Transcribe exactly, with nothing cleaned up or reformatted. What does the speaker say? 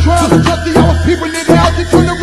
trying to touch the our people need housing from the